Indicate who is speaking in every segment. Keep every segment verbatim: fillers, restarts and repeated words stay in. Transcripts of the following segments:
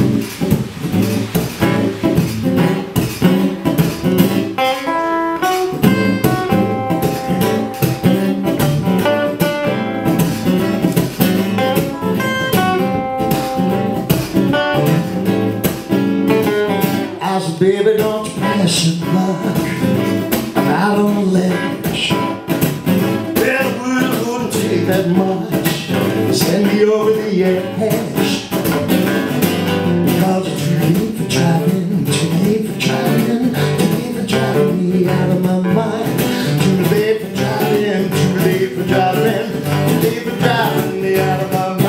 Speaker 1: Baby, don't you pass your luck. I'm out on the ledge. Well, it wouldn't, wouldn't take that much. Send me over the edge. Because it's too late for driving, too late for driving, too late for driving me out of my mind. Too late for driving, too late for driving, too late for driving me out of my mind.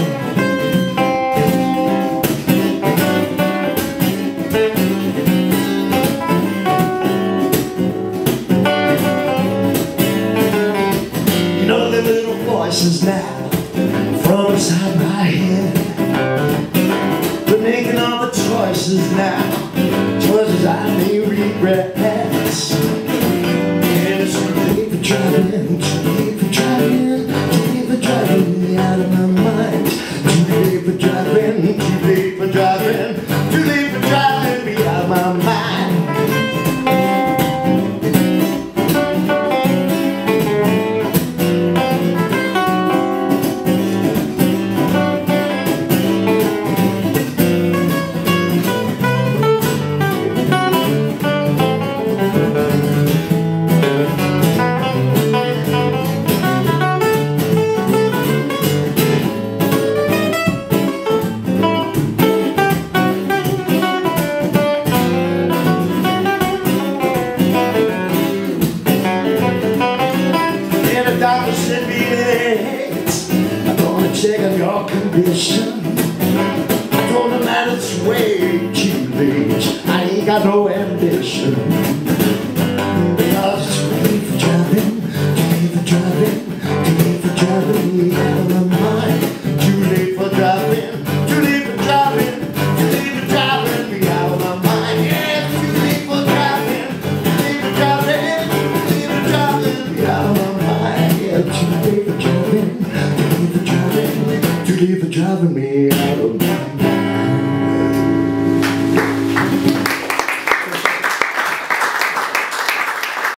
Speaker 1: Voices now from inside my head, they're making all the choices now, choices I may regret. And it's too late for driving, too late for driving, too late for driving me out of my mind. Too late for driving, too late for driving, too late for driving me out of my mind. Doctor said, I'm gonna check on your condition. I told him that it's way too late. I ain't got no ambition. Because it's too late for driving, too late for driving, too late for driving me out of my mind. Too late for driving, too late for driving, too late for driving me out of my mind. Yeah, too late for driving, too late for driving, too late for driving me out of my mind. Too late for driving, too late for driving, too late for driving me